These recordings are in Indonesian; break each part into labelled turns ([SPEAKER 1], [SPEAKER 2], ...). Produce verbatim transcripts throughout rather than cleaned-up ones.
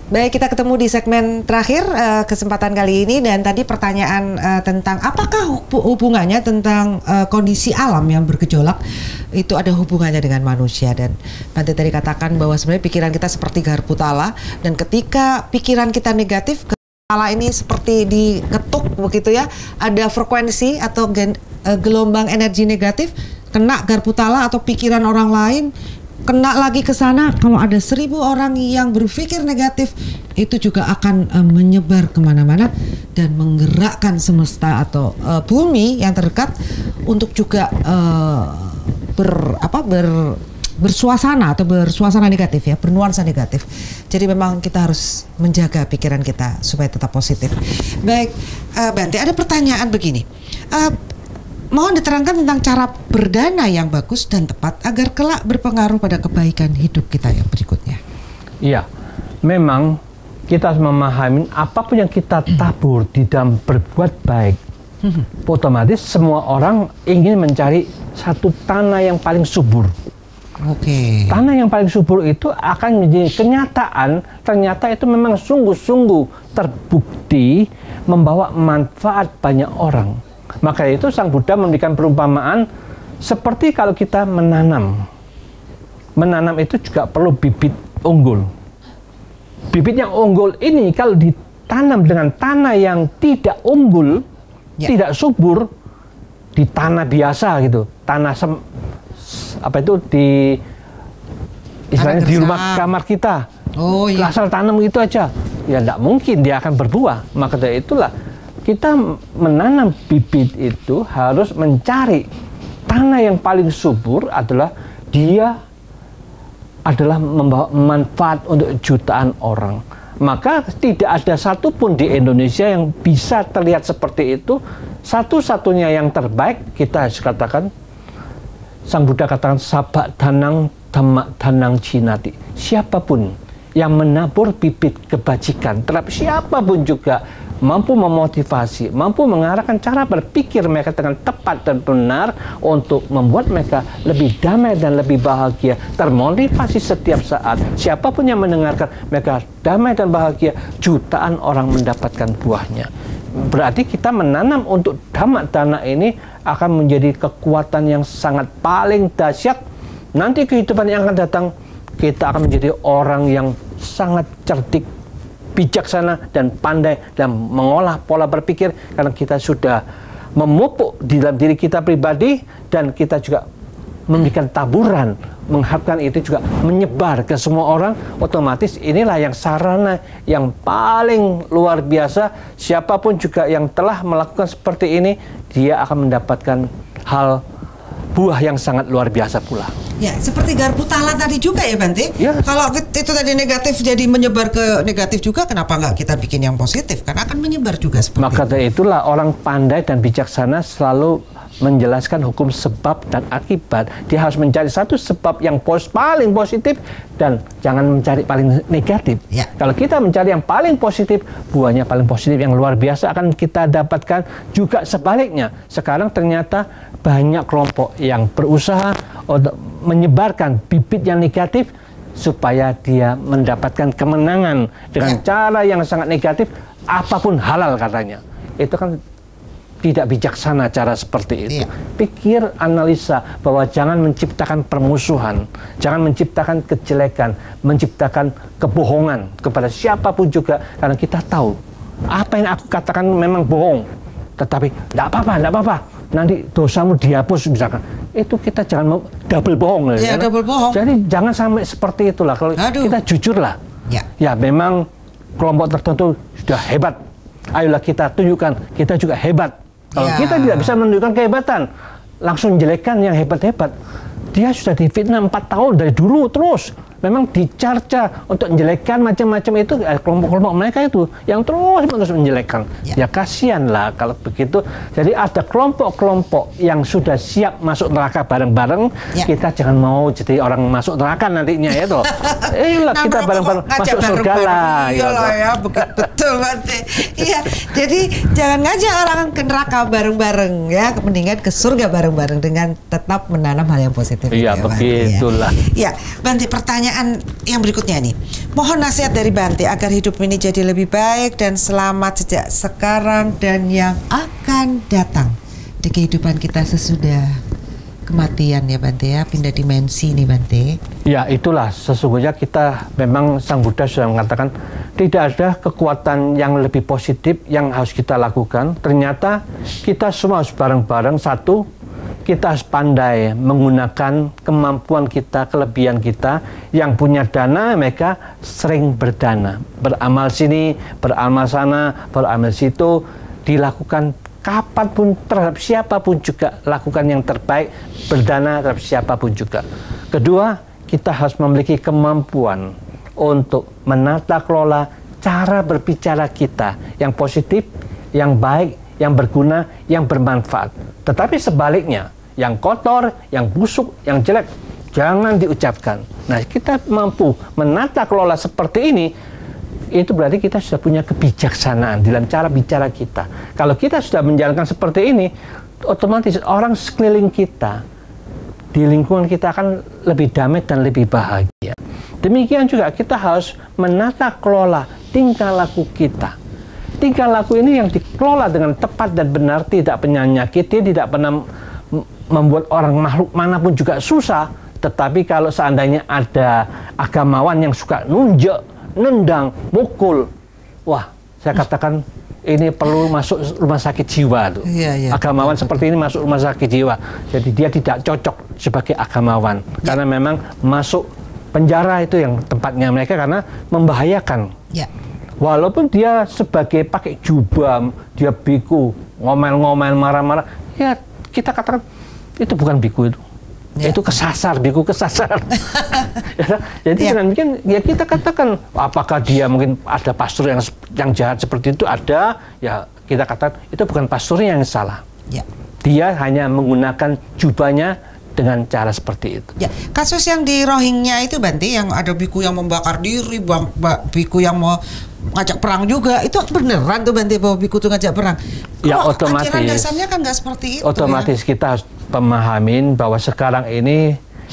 [SPEAKER 1] Baik, kita ketemu di segmen terakhir uh, kesempatan kali ini, dan tadi pertanyaan uh, tentang apakah hubungannya tentang uh, kondisi alam yang bergejolak itu ada hubungannya dengan manusia. Dan Bante tadi katakan bahwa sebenarnya pikiran kita seperti garpu tala, dan ketika pikiran kita negatif, tala ini seperti diketuk begitu ya, ada frekuensi atau gen, uh, gelombang energi negatif kena garpu tala atau pikiran orang lain, kena lagi ke sana. Kalau ada seribu orang yang berpikir negatif, itu juga akan uh, menyebar kemana-mana dan menggerakkan semesta atau uh, bumi yang terdekat untuk juga uh, ber apa ber bersuasana atau bersuasana negatif ya, bernuansa negatif. Jadi memang kita harus menjaga pikiran kita supaya tetap positif. Baik, uh, Bante, ada pertanyaan begini. Uh, Mohon diterangkan tentang cara berdana yang bagus dan tepat agar kelak berpengaruh pada kebaikan hidup kita yang berikutnya.
[SPEAKER 2] Iya, memang kita harus memahami apapun yang kita tabur di dalam berbuat baik, otomatis semua orang ingin mencari satu tanah yang paling subur.
[SPEAKER 1] Oke.
[SPEAKER 2] Tanah yang paling subur itu akan menjadi kenyataan, ternyata itu memang sungguh-sungguh terbukti membawa manfaat banyak orang. Maka itu Sang Buddha memberikan perumpamaan seperti kalau kita menanam. Menanam itu juga perlu bibit unggul. Bibit yang unggul ini kalau ditanam dengan tanah yang tidak unggul, ya, tidak subur, di tanah biasa gitu, tanah sem, apa itu di istilahnya di rumah kamar kita, oh, iya, asal tanam gitu aja, ya tidak mungkin dia akan berbuah. Maka dari itulah kita menanam bibit itu harus mencari tanah yang paling subur, adalah dia adalah membawa manfaat untuk jutaan orang. Maka tidak ada satupun di Indonesia yang bisa terlihat seperti itu. Satu-satunya yang terbaik kita harus katakan, Sang Buddha katakan sabak danang dhamma danang jinati. Siapapun yang menabur bibit kebajikan terhadap siapapun juga mampu memotivasi, mampu mengarahkan cara berpikir mereka dengan tepat dan benar untuk membuat mereka lebih damai dan lebih bahagia, termotivasi setiap saat. Siapapun yang mendengarkan mereka damai dan bahagia, jutaan orang mendapatkan buahnya. Berarti kita menanam untuk dhamma dana ini akan menjadi kekuatan yang sangat paling dahsyat. Nanti kehidupan yang akan datang, kita akan menjadi orang yang sangat cerdik, bijaksana dan pandai dalam mengolah pola berpikir, karena kita sudah memupuk di dalam diri kita pribadi, dan kita juga memberikan taburan, mengharapkan itu juga menyebar ke semua orang. Otomatis inilah yang sarana yang paling luar biasa. Siapapun juga yang telah melakukan seperti ini, dia akan mendapatkan hal buah yang sangat luar biasa pula.
[SPEAKER 1] Ya, seperti garpu tala tadi juga ya, Bante.
[SPEAKER 2] Ya.
[SPEAKER 1] Kalau itu tadi negatif jadi menyebar ke negatif juga, kenapa nggak kita bikin yang positif? Karena akan menyebar juga seperti
[SPEAKER 2] Maka dari
[SPEAKER 1] itu.
[SPEAKER 2] itulah orang pandai dan bijaksana selalu menjelaskan hukum sebab dan akibat. Dia harus mencari satu sebab yang pos paling positif dan jangan mencari paling negatif.
[SPEAKER 1] Ya.
[SPEAKER 2] Kalau kita mencari yang paling positif, buahnya paling positif yang luar biasa akan kita dapatkan. Juga sebaliknya, sekarang ternyata banyak kelompok yang berusaha untuk menyebarkan bibit yang negatif supaya dia mendapatkan kemenangan dengan ya. cara yang sangat negatif, apapun halal katanya. Itu kan tidak bijaksana cara seperti itu. Iya. Pikir, analisa bahwa jangan menciptakan permusuhan, jangan menciptakan kejelekan, menciptakan kebohongan kepada siapapun juga, karena kita tahu apa yang aku katakan memang bohong, tetapi tidak apa-apa, tidak apa-apa, nanti dosamu dihapus misalkan. Itu kita jangan double bohong.
[SPEAKER 1] Ya, double bohong.
[SPEAKER 2] Jadi jangan sampai seperti itulah. Kalau
[SPEAKER 1] Aduh.
[SPEAKER 2] kita jujurlah.
[SPEAKER 1] Ya.
[SPEAKER 2] Ya memang kelompok tertentu sudah hebat. Ayolah kita tunjukkan kita juga hebat. Kalau
[SPEAKER 1] ya.
[SPEAKER 2] kita tidak bisa menunjukkan kehebatan, langsung jelekan yang hebat-hebat. Dia sudah difitnah empat tahun dari dulu terus. Memang dicarca untuk menjelekkan macam-macam itu, kelompok-kelompok mereka itu yang terus menerus menjelekkan. Ya, ya kasihan lah kalau begitu. Jadi ada kelompok-kelompok yang sudah siap masuk neraka bareng-bareng. Ya. Kita jangan mau jadi orang masuk neraka nantinya ya toh. Ayolah nah, kita bareng-bareng masuk surga lah.
[SPEAKER 1] Iya lah ya, betul Bante. Iya, jadi jangan ngajak orang ke neraka bareng-bareng ya, mendingan ke surga bareng-bareng dengan tetap menanam hal yang positif.
[SPEAKER 2] Iya, begitulah.
[SPEAKER 1] Ya, Bante, pertanyaan pertanyaan yang berikutnya nih. Mohon nasihat dari Bante agar hidup ini jadi lebih baik dan selamat sejak sekarang dan yang akan datang di kehidupan kita sesudah kematian ya Bante ya, pindah dimensi nih Bante.
[SPEAKER 2] Ya itulah sesungguhnya kita memang Sang Buddha sudah mengatakan tidak ada kekuatan yang lebih positif yang harus kita lakukan. Ternyata kita semua harus bareng-bareng. Satu, kita harus pandai menggunakan kemampuan kita, kelebihan kita. Yang punya dana, mereka sering berdana. Beramal sini, beramal sana, beramal situ, dilakukan kapanpun terhadap siapapun juga, lakukan yang terbaik, berdana terhadap siapapun juga. Kedua, kita harus memiliki kemampuan untuk menata kelola cara berbicara kita yang positif, yang baik, yang berguna, yang bermanfaat. Tetapi sebaliknya, yang kotor, yang busuk, yang jelek, jangan diucapkan. Nah, kita mampu menata kelola seperti ini, itu berarti kita sudah punya kebijaksanaan dalam cara bicara kita. Kalau kita sudah menjalankan seperti ini, otomatis orang sekeliling kita, di lingkungan kita akan lebih damai dan lebih bahagia. Demikian juga kita harus menata kelola tingkah laku kita. Tingkah laku ini yang dikelola dengan tepat dan benar, tidak pernah menyakiti, tidak pernah membuat orang makhluk manapun juga susah. Tetapi kalau seandainya ada agamawan yang suka nunjuk, nendang, mukul, wah, saya katakan ini perlu masuk rumah sakit jiwa tuh. Iya, iya. Agamawan seperti ini masuk rumah sakit jiwa. Jadi dia tidak cocok sebagai agamawan ya. Karena memang masuk penjara itu yang tempatnya mereka karena membahayakan. Ya. Walaupun dia sebagai pakai jubah, dia biku, ngomel-ngomel, marah-marah, ya kita katakan itu bukan biku itu. Ya. Itu kesasar, biku kesasar. Ya, jadi ya. Dengan mungkin ya kita katakan apakah dia mungkin ada pastor yang yang jahat seperti itu, ada, ya kita katakan itu bukan pastornya yang salah. Ya. Dia hanya menggunakan jubahnya dengan cara seperti itu.
[SPEAKER 1] Ya, kasus yang di Rohingya itu Bante, yang ada biku yang membakar diri, bang, biku yang mau ngajak perang juga, itu beneran tuh Bante bahwa biku itu ngajak perang?
[SPEAKER 2] Ya, oh, otomatis.
[SPEAKER 1] Ajaran dasarnya kan nggak seperti itu.
[SPEAKER 2] Otomatis ya? Kita harus pemahamin bahwa sekarang ini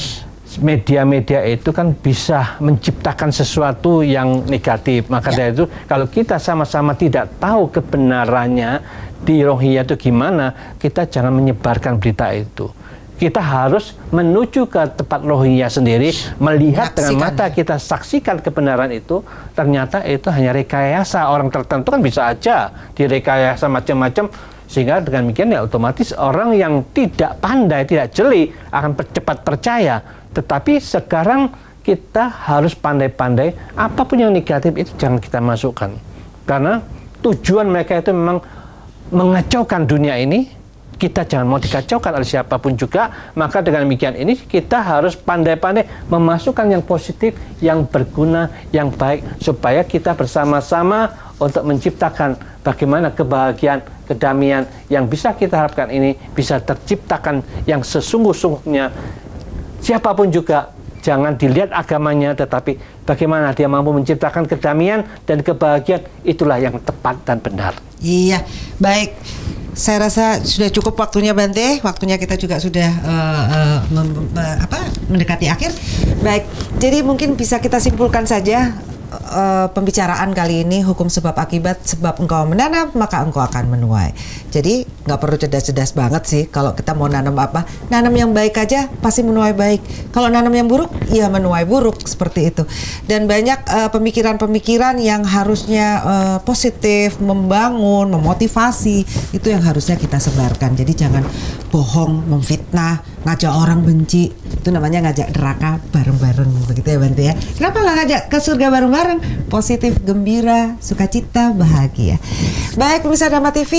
[SPEAKER 2] media-media itu kan bisa menciptakan sesuatu yang negatif. Maka ya. Dari itu kalau kita sama-sama tidak tahu kebenarannya di Rohingya itu gimana, kita jangan menyebarkan berita itu. Kita harus menuju ke tempat Rohingya sendiri, melihat dengan mata kita, saksikan kebenaran itu. Ternyata itu hanya rekayasa orang tertentu, kan bisa aja direkayasa macam-macam, sehingga dengan demikian ya otomatis orang yang tidak pandai, tidak jeli akan cepat percaya. Tetapi sekarang kita harus pandai-pandai, apapun yang negatif itu jangan kita masukkan, karena tujuan mereka itu memang mengacaukan dunia ini. Kita jangan mau dikacaukan oleh siapapun juga. Maka dengan demikian ini kita harus pandai-pandai memasukkan yang positif, yang berguna, yang baik, supaya kita bersama-sama untuk menciptakan bagaimana kebahagiaan, kedamaian yang bisa kita harapkan ini bisa terciptakan yang sesungguh-sungguhnya. Siapapun juga jangan dilihat agamanya, tetapi bagaimana dia mampu menciptakan kedamaian dan kebahagiaan, itulah yang tepat dan benar.
[SPEAKER 1] Iya, baik. Saya rasa sudah cukup waktunya Bante, waktunya kita juga sudah uh, uh, mem, uh, apa, mendekati akhir. Baik, jadi mungkin bisa kita simpulkan saja uh, pembicaraan kali ini, hukum sebab akibat. Sebab engkau menanam maka engkau akan menuai. Jadi nggak perlu cerdas-cerdas banget sih kalau kita mau nanam apa. Nanam yang baik aja pasti menuai baik. Kalau nanam yang buruk, ya menuai buruk, seperti itu. Dan banyak uh, pemikiran-pemikiran yang harusnya uh, positif, membangun, memotivasi, itu yang harusnya kita sebarkan. Jadi jangan bohong, memfitnah, ngajak orang benci. Itu namanya ngajak neraka bareng-bareng, begitu ya Bante ya. Kenapa nggak ngajak ke surga bareng-bareng? Positif, gembira, sukacita, bahagia. Baik pemirsa Dhamma T V,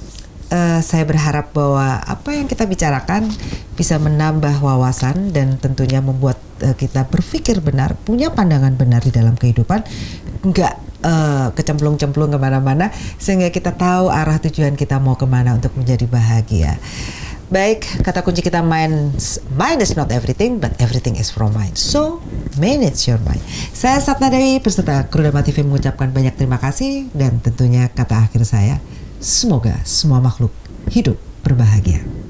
[SPEAKER 1] Uh, saya berharap bahwa apa yang kita bicarakan bisa menambah wawasan dan tentunya membuat uh, kita berpikir benar, punya pandangan benar di dalam kehidupan, nggak uh, kecemplung-cemplung kemana-mana, sehingga kita tahu arah tujuan kita mau kemana untuk menjadi bahagia. Baik, kata kunci kita mind, mind is not everything, but everything is from mind. So, manage your mind. Saya Satna Dewi beserta kru Dhamma T V mengucapkan banyak terima kasih, dan tentunya kata akhir saya, semoga semua makhluk hidup berbahagia.